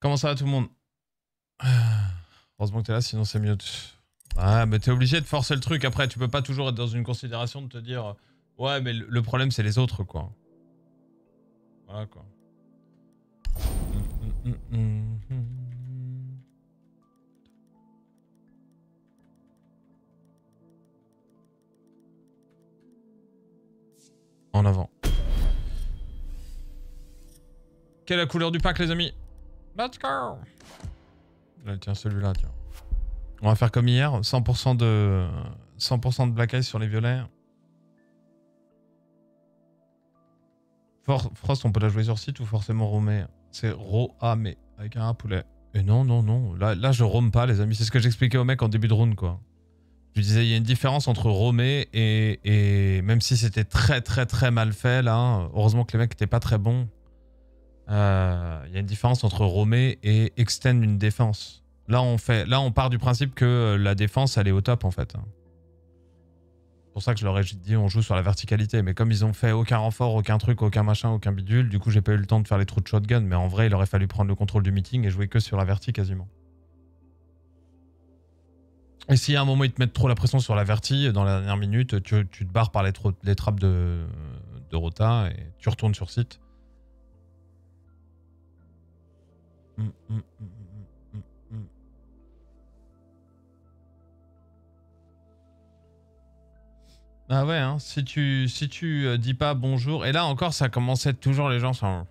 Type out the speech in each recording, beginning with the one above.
Comment ça va tout le monde? Heureusement que t'es là, sinon c'est mieux. Ouais, mais t'es obligé de forcer le truc. Après, tu peux pas toujours être dans une considération de te dire ouais, mais le problème c'est les autres, quoi. Voilà, quoi. En avant. Quelle est la couleur du pack, les amis? Let's go! Là, tiens, celui-là, tiens. On va faire comme hier, 100% de black eyes sur les violets. Frost, on peut la jouer sur site ou forcément roamer? C'est roamer, avec un A poulet. Et non, non, non. Là je roam pas, les amis. C'est ce que j'expliquais au mec en début de round, quoi. Je disais, il y a une différence entre roamer et même si c'était très, très, très mal fait, là, heureusement que les mecs n'étaient pas très bons. Il y a une différence entre roamer et extend une défense. Là, on part du principe que la défense, elle est au top, en fait. C'est pour ça que je leur ai dit on joue sur la verticalité. Mais comme ils ont fait aucun renfort, aucun truc, aucun machin, aucun bidule, du coup j'ai pas eu le temps de faire les trous de shotgun. Mais en vrai, il aurait fallu prendre le contrôle du meeting et jouer que sur la verti quasiment. Et si à un moment ils te mettent trop la pression sur la verti, dans la dernière minute, tu te barres par les trappes de rota et tu retournes sur site. Ah ouais, hein, si tu dis pas bonjour, et là encore ça commençait toujours les gens sont...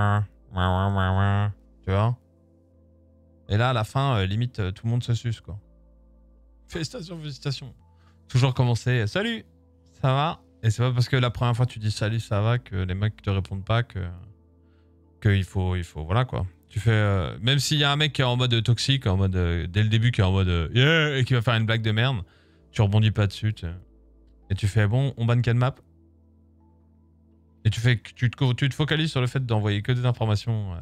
Tu vois? Et là à la fin, limite tout le monde se suce, quoi. Félicitations, félicitations. Toujours commencer, salut, ça va? Et c'est pas parce que la première fois tu dis salut, ça va, que les mecs te répondent pas que il faut, voilà, quoi. Tu fais, même s'il y a un mec qui est en mode toxique, en mode, dès le début qui est en mode yeah, et qui va faire une blague de merde, tu rebondis pas dessus, et tu fais bon, on banne quelle map? Et tu te focalises sur le fait d'envoyer que des informations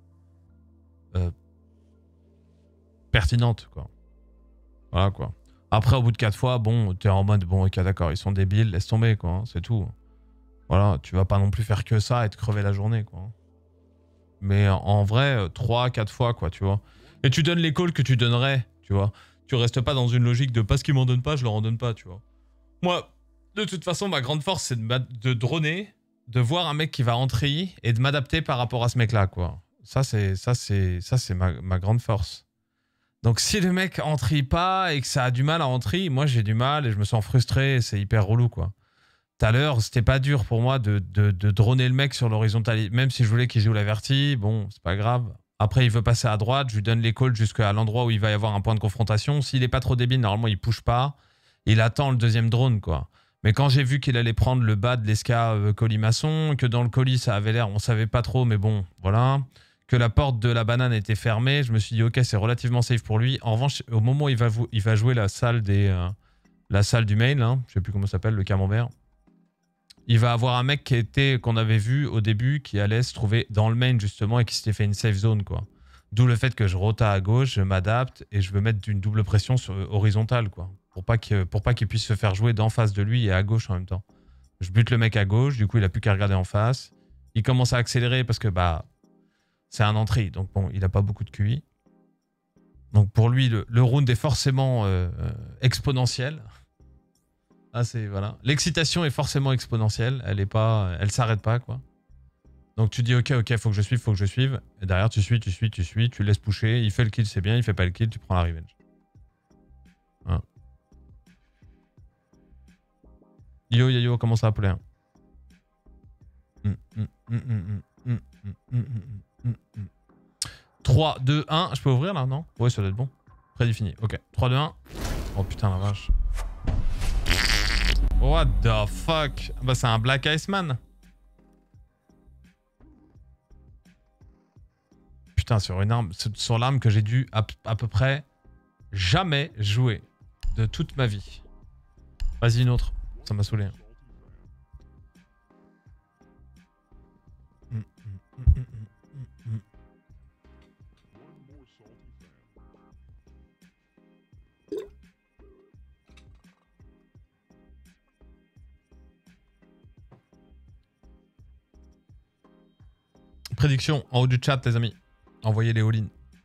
pertinentes, quoi. Voilà, quoi. Après, au bout de 4 fois, bon, t'es en mode bon, ok, d'accord, ils sont débiles, laisse tomber, quoi. Hein, c'est tout. Voilà, tu vas pas non plus faire que ça et te crever la journée, quoi. Mais en vrai, 3-4 fois, quoi, tu vois. Et tu donnes les calls que tu donnerais, tu vois. Tu restes pas dans une logique de parce qu'ils m'en donnent pas, je leur en donne pas, tu vois. Moi, de toute façon, ma grande force, c'est de droner, de voir un mec qui va entrer et de m'adapter par rapport à ce mec-là, quoi. Ça, c'est ma grande force. Donc, si le mec entrie pas et que ça a du mal à entrer, moi, j'ai du mal et je me sens frustré et c'est hyper relou, quoi. Tout à l'heure, c'était pas dur pour moi de droner le mec sur l'horizontalité. Même si je voulais qu'il joue la verti, bon, c'est pas grave. Après, il veut passer à droite, je lui donne les calls jusqu'à l'endroit où il va y avoir un point de confrontation. S'il est pas trop débile, normalement, il push pas. Il attend le deuxième drone, quoi. Mais quand j'ai vu qu'il allait prendre le bas de l'esca colimaçon, que dans le colis, ça avait l'air, on savait pas trop, mais bon, voilà. Que la porte de la banane était fermée, je me suis dit, ok, c'est relativement safe pour lui. En revanche, au moment où il va jouer la salle la salle du main, là, je sais plus comment ça s'appelle, le camembert. Il va avoir un mec qu'on avait vu au début qui allait se trouver dans le main justement et qui s'était fait une safe zone, quoi. D'où le fait que je rota à gauche, je m'adapte et je veux mettre une double pression horizontale, quoi. Pour pas qu'il puisse se faire jouer d'en face de lui et à gauche en même temps. Je bute le mec à gauche, du coup il a plus qu'à regarder en face. Il commence à accélérer parce que bah c'est un entrée, donc bon, il a pas beaucoup de QI. Donc pour lui, le round est forcément exponentiel. Ah, c'est voilà. L'excitation est forcément exponentielle. Elle s'arrête pas, quoi. Donc tu dis ok, faut que je suive. Et derrière tu suis, tu laisses pusher. Il fait le kill, c'est bien. Il fait pas le kill, tu prends la revenge. Voilà. Yo, comment ça appelait? 3, 2, 1. Je peux ouvrir là, non? Ouais, ça doit être bon. Prédéfini. Ok. 3, 2, 1. Oh putain, la vache. What the fuck? Bah c'est un Black Iceman. Putain, sur une arme, sur l'arme que j'ai dû à peu près jamais jouer de toute ma vie. Vas-y, une autre. Ça m'a saoulé. Prédiction en haut du chat, les amis. Envoyez les all-in.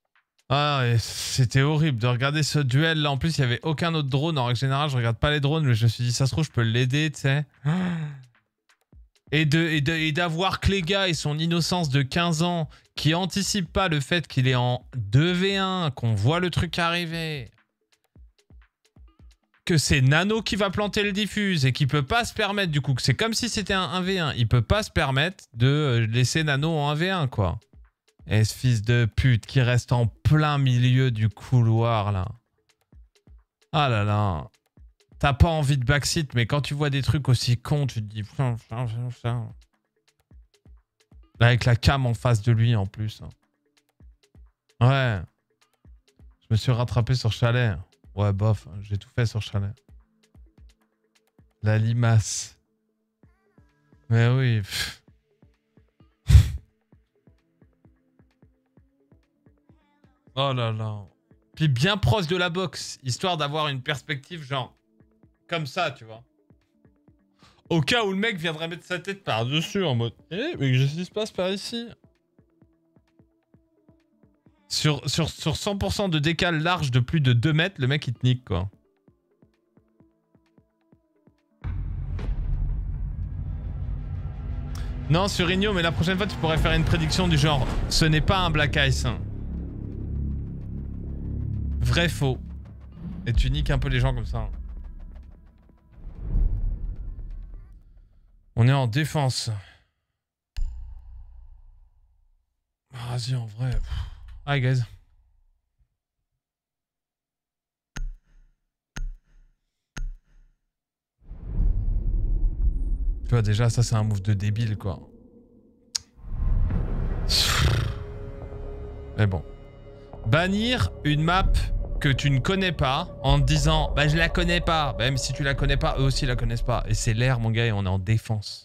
Ah, et c'était horrible de regarder ce duel là. En plus, il y avait aucun autre drone. En règle générale, je regarde pas les drones, mais je me suis dit, ça se trouve, je peux l'aider, tu sais. Et d'avoir Cléga et son innocence de 15 ans qui anticipe pas le fait qu'il est en 2v1, qu'on voit le truc arriver, que c'est Nano qui va planter le diffuse et qui peut pas se permettre, du coup, que c'est comme si c'était un 1v1. Il peut pas se permettre de laisser Nano en 1v1, quoi. Et ce fils de pute qui reste en plein milieu du couloir, là. Ah là là. T'as pas envie de backseat, mais quand tu vois des trucs aussi cons, tu te dis... Avec la cam en face de lui, en plus. Ouais. Je me suis rattrapé sur Chalet. Ouais, bof. J'ai tout fait sur Chalet. La limace. Mais oui. Oh là là. Puis bien proche de la boxe, histoire d'avoir une perspective genre comme ça, tu vois. Au cas où le mec viendrait mettre sa tête par-dessus en mode « Eh, mais qu'est-ce qui se passe par ici ?» Sur 100% de décal large de plus de 2 mètres, le mec il te nique, quoi. Non, sur Igno, mais la prochaine fois tu pourrais faire une prédiction du genre « Ce n'est pas un Black Ice. » Vrai, faux. Et tu niques un peu les gens comme ça. On est en défense. Vas-y, en vrai. Hi, guys. Tu vois, déjà, ça, c'est un move de débile, quoi. Mais bon. Bannir une map que tu ne connais pas en te disant bah je la connais pas. Bah, même si tu la connais pas, eux aussi la connaissent pas. Et c'est l'air, mon gars, et on est en défense.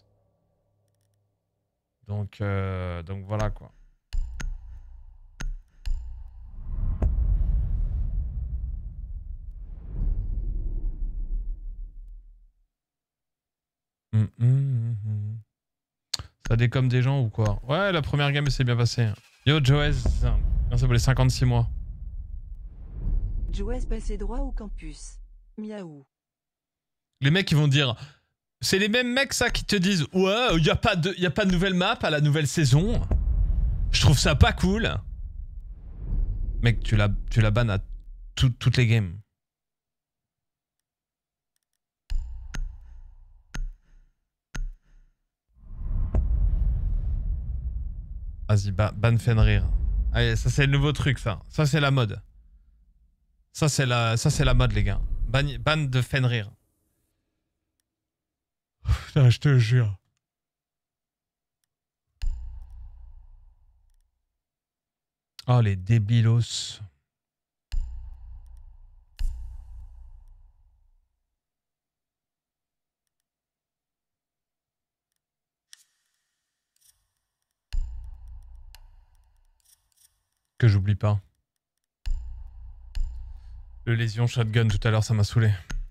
Donc voilà, quoi. Ça décomme des gens ou quoi? Ouais, la première game s'est bien passée. Yo, Joez, merci pour les 56 mois. Joez passé droit au campus. Miaou. Les mecs, ils vont dire... C'est les mêmes mecs, ça, qui te disent « Ouais, y a pas de nouvelle map à la nouvelle saison. Je trouve ça pas cool. » Mec, tu la bannes à toutes les games. Vas-y, ban Fenrir. Allez, ça c'est le nouveau truc, ça. Ça c'est la mode. Ça c'est la mode, les gars. Ban de Fenrir. Putain, je te jure. Oh, les débilos. Que j'oublie pas. Le lésion shotgun tout à l'heure, ça m'a saoulé.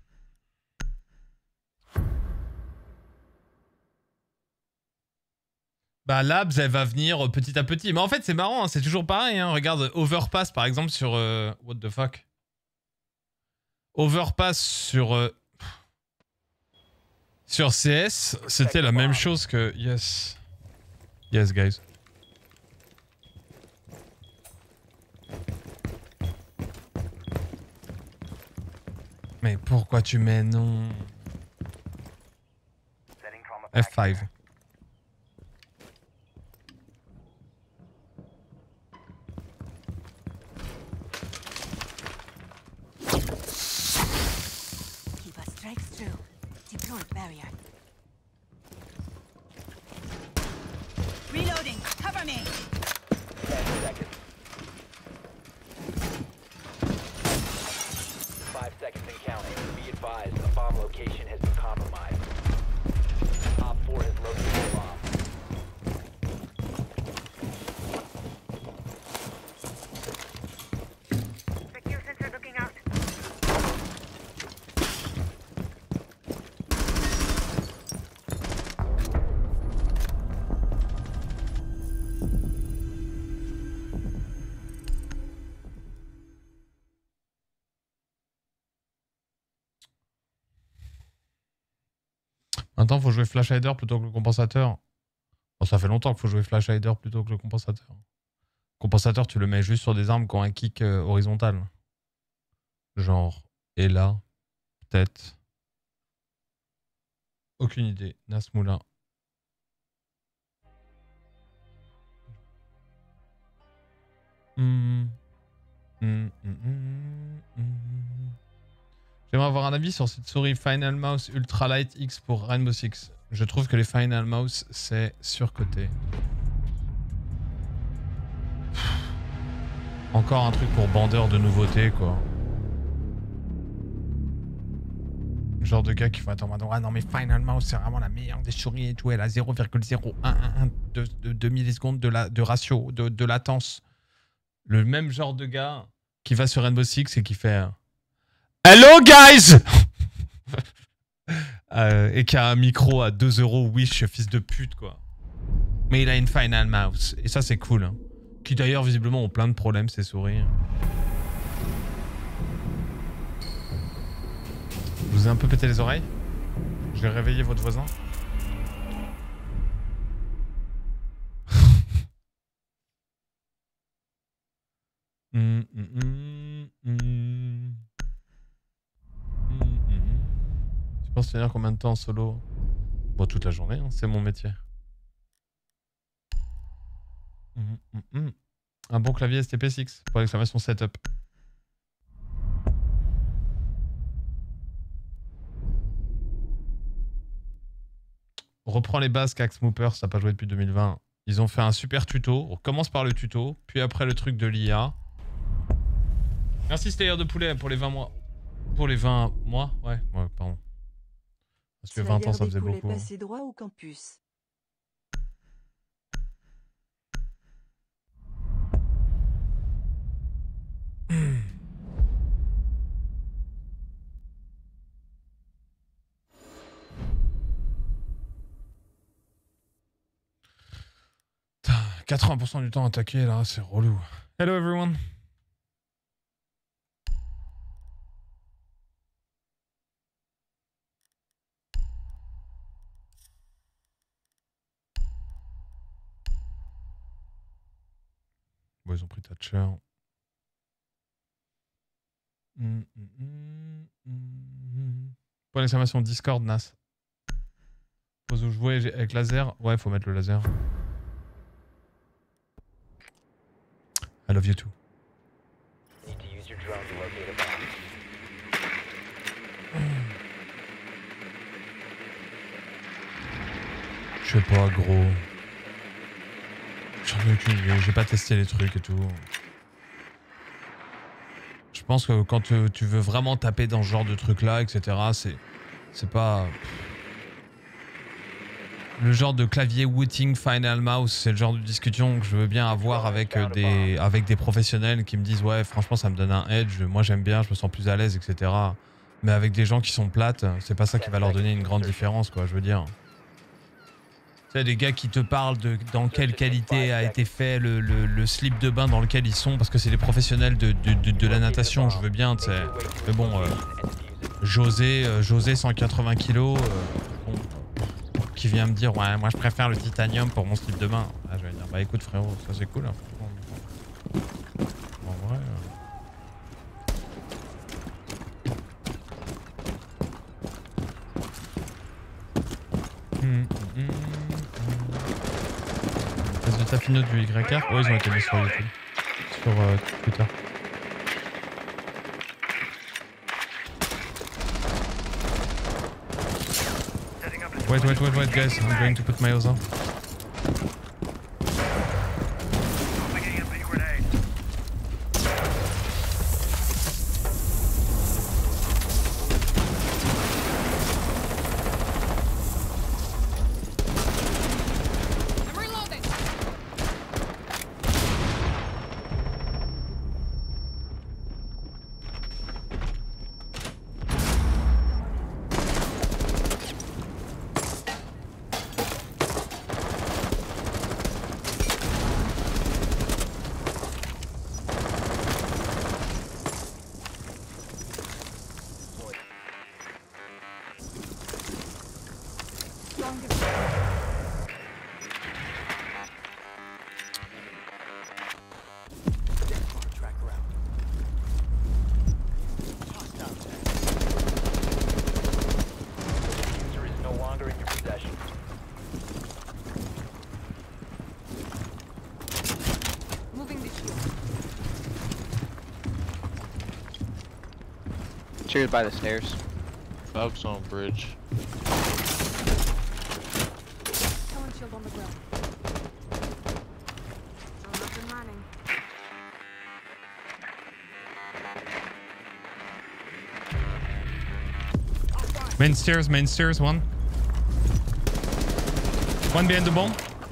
Bah Labs, elle va venir petit à petit. Mais en fait, c'est marrant, hein, c'est toujours pareil. Hein. Regarde, Overpass, par exemple, sur... what the fuck? Overpass sur... sur CS, c'était la même chose que... Yes. Yes, guys. Mais pourquoi tu mets non? F5. Reloading. Cover me. 10 seconds. 5 seconds and counting. Be advised, a bomb location has been compromised. Op 4 has located a bomb. Secure sensor looking out. Maintenant, faut jouer Flash Hider plutôt que le compensateur. Bon, ça fait longtemps qu'il faut jouer Flash Hider plutôt que le compensateur. Compensateur, tu le mets juste sur des armes qui ont un kick horizontal. Genre, et là, peut-être. Aucune idée. Nasmoula. J'aimerais avoir un avis sur cette souris Final Mouse Ultralight X pour Rainbow Six. Je trouve que les Final Mouse, c'est surcoté. Encore un truc pour bandeur de nouveautés, quoi. Le genre de gars qui font attendre, ah non mais Final Mouse c'est vraiment la meilleure des souris et tout, elle a 0,0111 de millisecondes de ratio, de latence. Le même genre de gars qui va sur Rainbow Six et qui fait Hello guys et qui a un micro à 2 €, Wish, fils de pute quoi. Mais il a une Final Mouse et ça c'est cool. Hein. Qui d'ailleurs visiblement ont plein de problèmes ces souris. Je vous ai un peu pété les oreilles. Je vais réveiller votre voisin. Tu penses tenir combien de temps en solo? Bon, toute la journée, hein, c'est mon métier. Un bon clavier STP6 pour l'exclamation setup. Reprends les bases qu'Axe Mooper, ça n'a pas joué depuis 2020. Ils ont fait un super tuto. On commence par le tuto, puis après le truc de l'IA. Merci Slayer de Poulet pour les 20 mois. Pour les 20 mois? Ouais, pardon. Parce que 20 ans, ça faisait beaucoup. Passer droit au campus. Putain, 80% du temps attaqué là, c'est relou. Hello everyone. Bon, ils ont pris Thatcher. Point d'exclamation Discord, Nas. Pose où jouer avec laser. Ouais, faut mettre le laser. I love you too. Need to use your drone to locate a bomb. Je sais pas, gros. J'en ai aucune idée. J'ai pas testé les trucs et tout. Je pense que quand tu veux vraiment taper dans ce genre de truc là, etc., c'est pas... Le genre de clavier Wooting Final Mouse, c'est le genre de discussion que je veux bien avoir avec des professionnels qui me disent ouais franchement ça me donne un edge, moi j'aime bien, je me sens plus à l'aise, etc. Mais avec des gens qui sont plates, c'est pas ça qui va leur donner une grande différence quoi, je veux dire. Tu sais, des gars qui te parlent de dans quelle qualité a été fait le slip de bain dans lequel ils sont, parce que c'est des professionnels de la natation, je veux bien, tu sais. Mais bon, José 180 kilos, bon, qui vient me dire ouais moi je préfère le titanium pour mon slip de bain. Ah, je vais dire bah écoute frérot, ça c'est cool. Hein. En vrai. Résultat finaux du YR. Ouais, ils ont été mis sur YouTube. Sur Twitter. Wait, guys. I'm going to put my oils on. Long distance. Diffuser is no longer in your possession. Moving the shield. Triggered by the stairs. Valk's on bridge. Someone shield on the ground. Drone up and running. Main stairs, one. One behind the bomb.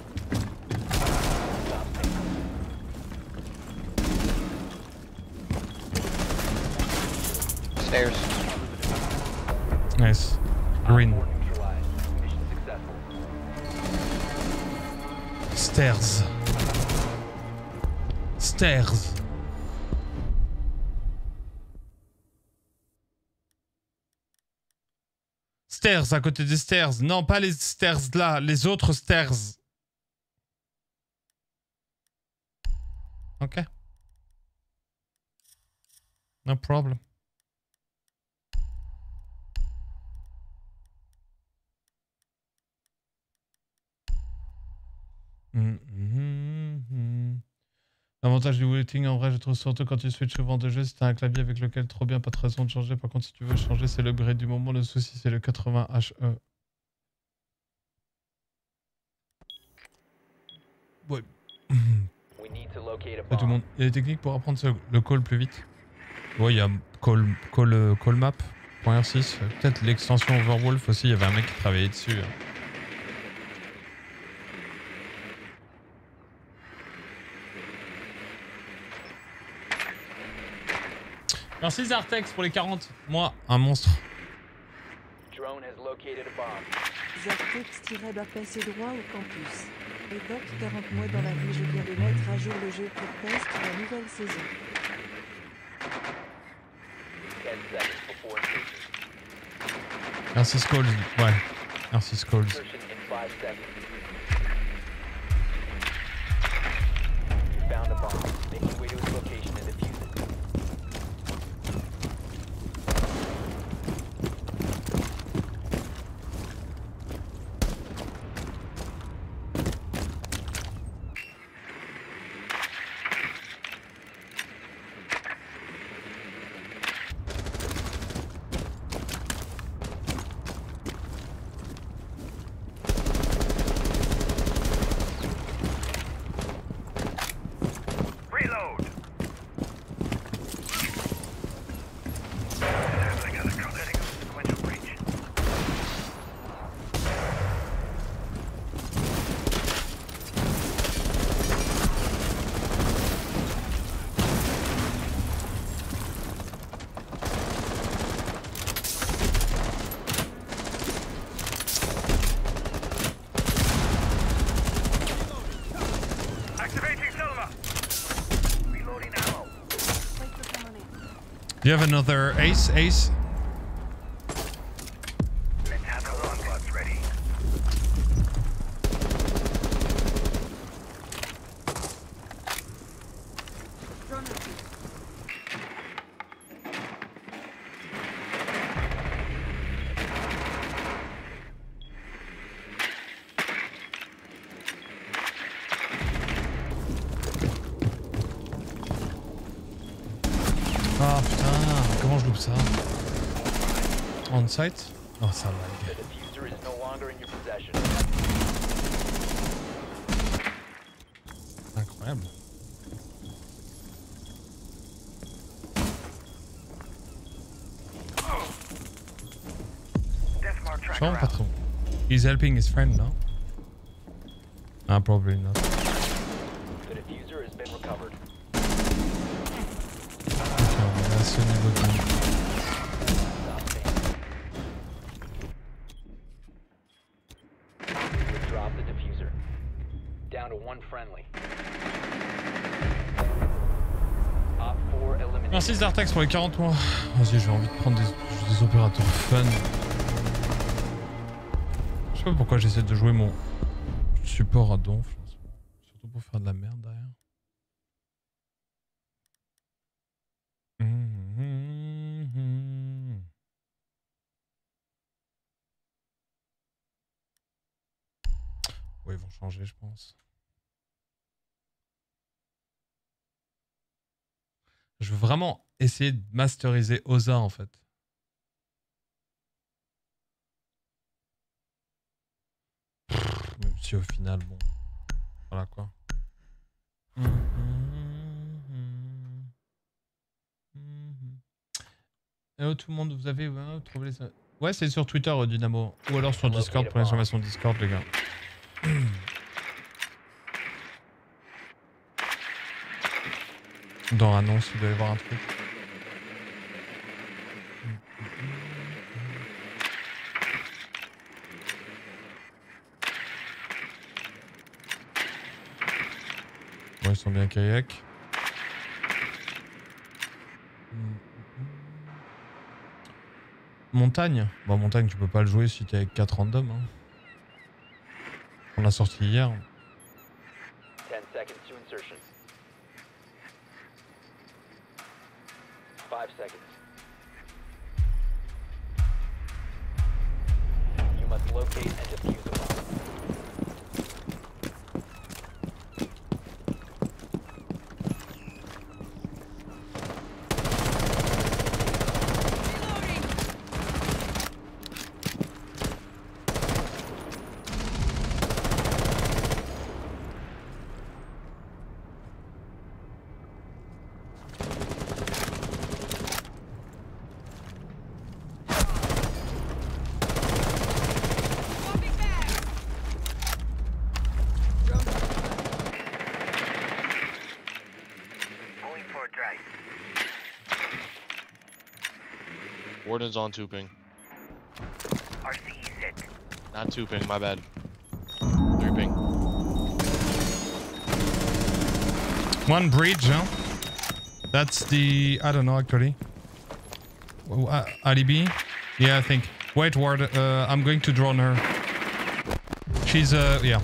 Stairs. Nice. Green. Op 4 neutralized. Mission successful. Stairs. Stairs. Stairs à côté des stairs. Non, pas les stairs là, les autres stairs. Ok. No problem. L'avantage du bulleting, en vrai, je trouve surtout quand tu switches souvent de jeu, si t'as un clavier avec lequel trop bien, pas de raison de changer. Par contre, si tu veux changer, c'est l'upgrade du moment. Le souci, c'est le 80 HE. Ouais. We need to locate a Tout le bomb. monde. Il y a des techniques pour apprendre le call plus vite. Ouais, il y a callmap.r6. Peut-être l'extension Overwolf aussi, il y avait un mec qui travaillait dessus. Merci Zartex pour les 40. Moi, un monstre. Drone has located a bomb. Zartex-bas passé droit au campus. Et Doc 40 mois dans la vie, je viens de mettre à jour le jeu pour test la nouvelle saison. 10 seconds before insertion. Merci Skulls. Ouais. Merci Skulls. Insertion in 5 seconds. You found a bomb. Make your way to its location and defuse it. Do you have another ace? Ace? Let's have the longboats ready. Drone up. Ah putain, comment je loupe ça? On site? Oh ça lag. The diffuser is no longer in your possession. Incroyable. Deathmark Je suis tracker vraiment pas out. trop. He's helping his friend, no? Ah, probably not. The diffuser has been recovered. Ok, on est à ce niveau de game. Stop standing. You drop the diffuser. Down to one friendly. Op 4 eliminated. Merci Zartex pour les 40 mois. Vas-y, j'ai envie de prendre des opérateurs fun. Je sais pas pourquoi j'essaie de jouer mon support à donf. Surtout pour faire de la merde derrière. Ouais, ils vont changer, je pense. Je veux vraiment essayer de masteriser Oza en fait. Même si au final, bon. Voilà quoi. Hello tout le monde, vous avez trouvé les... Ouais, c'est sur Twitter Dynamo. Ou alors sur Discord pour l'information Discord, les gars. Dans l'annonce, il doit y avoir un truc. Bon, ils sont bien kayak. Montagne. Bon, montagne, tu peux pas le jouer si t'es avec 4 randoms. Hein. On l'a sorti hier. 10 seconds to insertion. 5 seconds. You must locate and defuse the bomb. Warden's on 2 ping. RCE set. Not 2 ping, my bad. 3 ping. One bridge, huh? That's the... I don't know, actually. Alibi? Yeah, I think. Wait, Ward, I'm going to drone her. She's, yeah.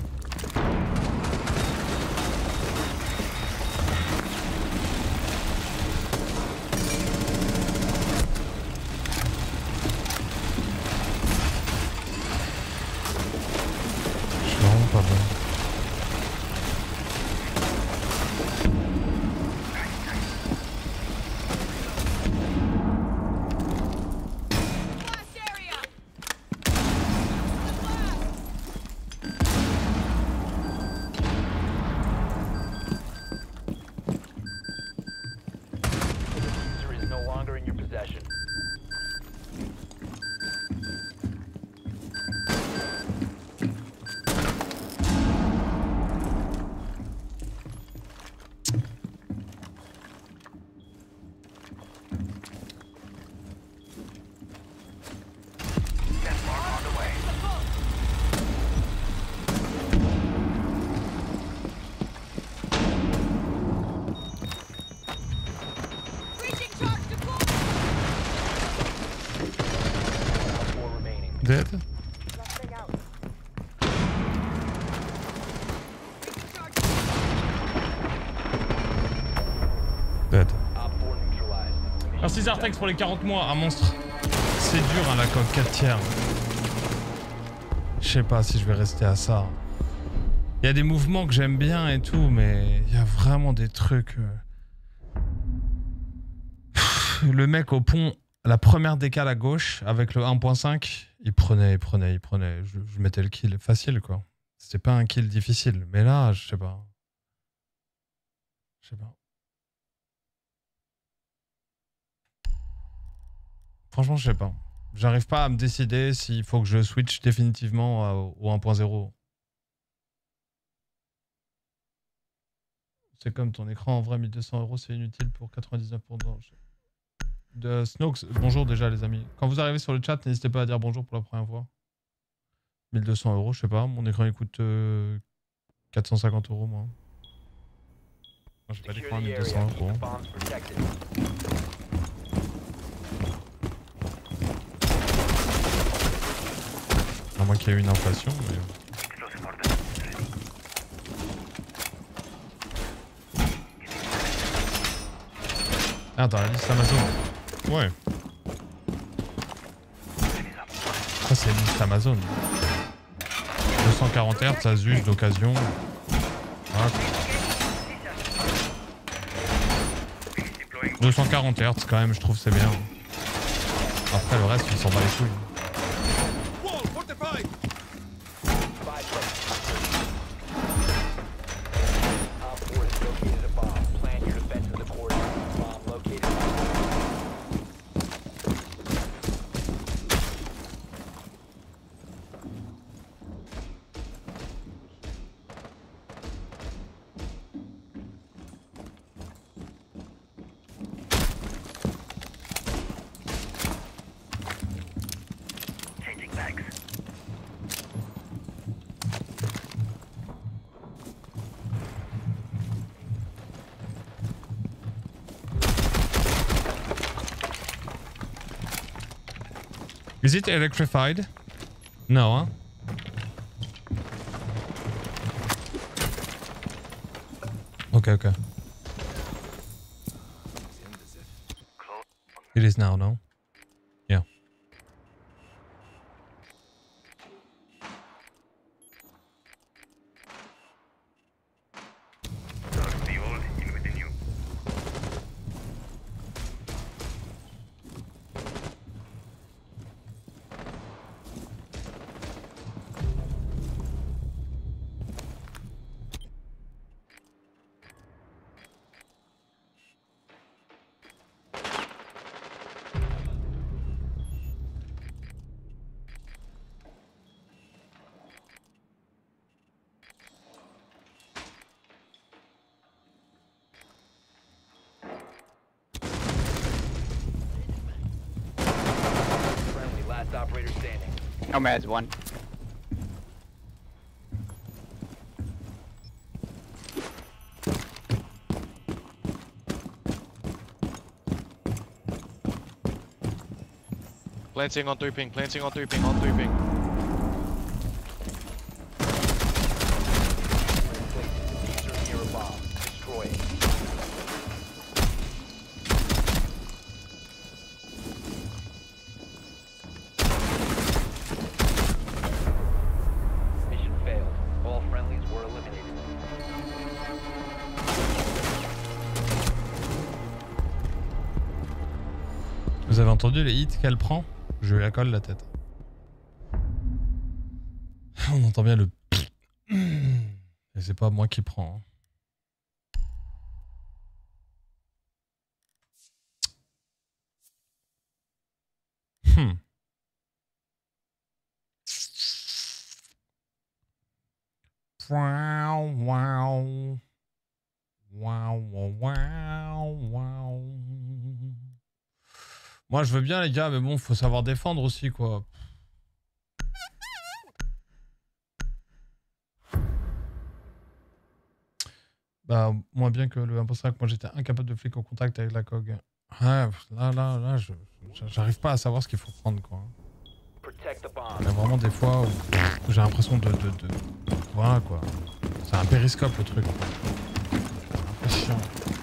Dead. Dead. Merci Zartex pour les 40 mois, un monstre. C'est dur hein, la coque 4 tiers. Je sais pas si je vais rester à ça. Il y a des mouvements que j'aime bien et tout, mais il y a vraiment des trucs... Le mec au pont, la première décale à gauche, avec le 1.5, il prenait. Je mettais le kill facile, quoi. C'était pas un kill difficile. Mais là, je sais pas. Franchement, je sais pas. J'arrive pas à me décider s'il faut que je switch définitivement au 1.0. C'est comme ton écran, en vrai, 1200 €, c'est inutile pour 99 pour de Snokes, bonjour déjà les amis. Quand vous arrivez sur le chat, n'hésitez pas à dire bonjour pour la première fois. 1200 €, je sais pas, mon écran il coûte 450 € moi. J'ai pas d'écran à 1200 €. moins qu'il y ait eu une inflation. Mais... Explosive orders ready. Ah, dans la liste Amazon. Ouais. Ça, c'est une liste Amazon. 240 Hz, Asus d'occasion. Voilà. 240 Hz quand même, je trouve c'est bien. Après le reste, on s'en bat les couilles. 5 seconds. Op 4 has located a bomb. Plan your defense in accordance with the bomb located. Changing bags. Is it electrified? No, huh? Okay, okay. Close. It is now, no? Yeah. Out of the old, in with the new. Friendly, last operator standing. Nomad's one. Planting on 3 ping, planting on 3 ping, on 3 ping. Diffuser near a bomb. Destroy it. Mission failed. All friendlies were eliminated. Vous avez entendu les hits qu'elle prend? Je lui la colle la tête. On entend bien le... Et c'est pas moi qui prends. Hmm. Wow, wow. Wow, wow, wow, wow. Moi je veux bien les gars, mais bon, faut savoir défendre aussi quoi. Bah, moins bien que le imposteur, moi j'étais incapable de flic au contact avec la COG. Ouais, là, j'arrive pas à savoir ce qu'il faut prendre quoi. Protect the Il y bomb. a vraiment des fois où j'ai l'impression de... Voilà quoi. C'est un périscope le truc. C'est chiant.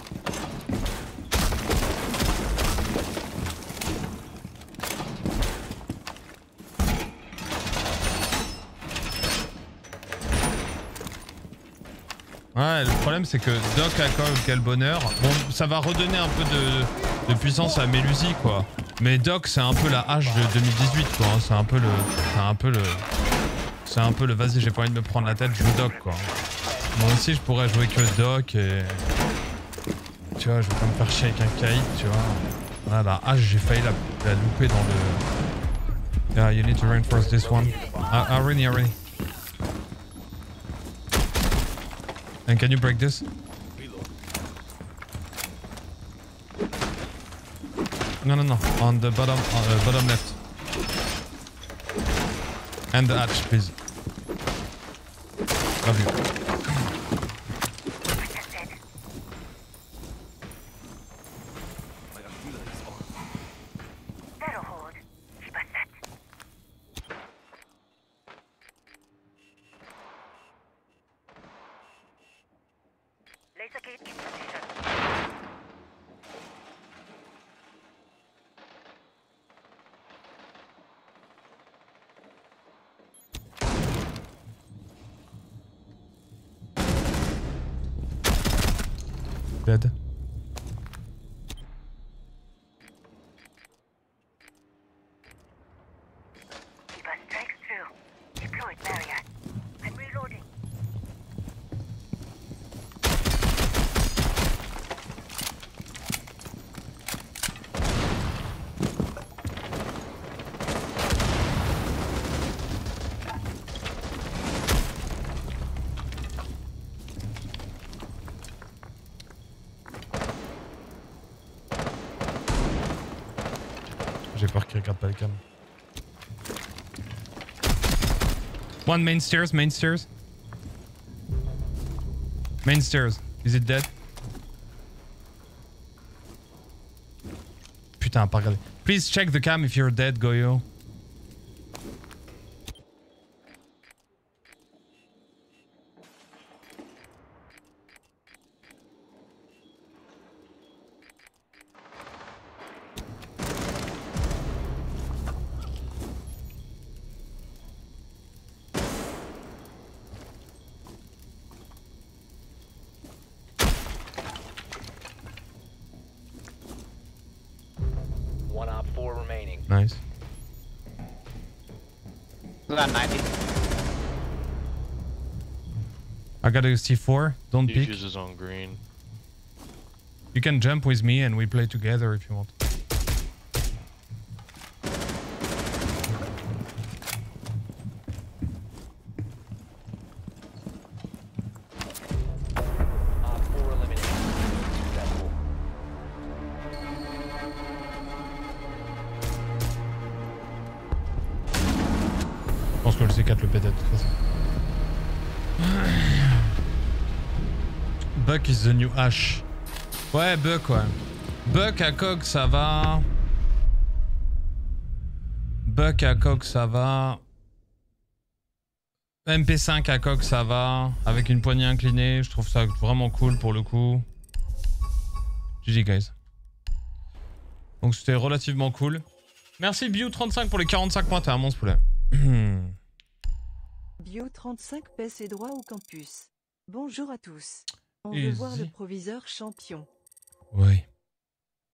Ouais, le problème c'est que Doc a quel bonheur. Bon, ça va redonner un peu de puissance à Melusi quoi. Mais Doc c'est un peu la hache de 2018 quoi. C'est un peu le vas-y j'ai pas envie de me prendre la tête, je joue Doc quoi. Moi aussi je pourrais jouer que Doc et... Tu vois, je vais pas me faire chier avec un caïd, tu vois. Voilà, la hache j'ai failli la louper dans le... Yeah, you need to reinforce this one. Already. And can you break this? No. On the bottom left. And the hatch, please. Love you. That'll hold. Keep us set. Laser gate in position. Dead. Keep our strikes through. Deployed barrier. I'm reloading. J'ai peur qu'il regarde pas le cam. One main stairs, main stairs. Main stairs. Is it dead? Putain, pas regardé. Please check the cam if you're dead, Goyo. One op 4 remaining. Nice. That 90. I got a C4. Don't peek. Defuse is on green. You can jump with me and we play together if you want. Op 4 eliminated. Successful. Je pense que le C4 le pétait de toute façon. Buck is the new Ash. Ouais, Buck, ouais. Buck à Cog, ça va. Buck à Cog, ça va. MP5 à Cog, ça va. Avec une poignée inclinée, je trouve ça vraiment cool pour le coup. GG, guys. Donc c'était relativement cool. Merci Bio35 pour les 45 points, t'es un monstre poulet. Bio 35 paie ses droits au campus. Bonjour à tous. On veut Easy. voir le proviseur champion. Oui.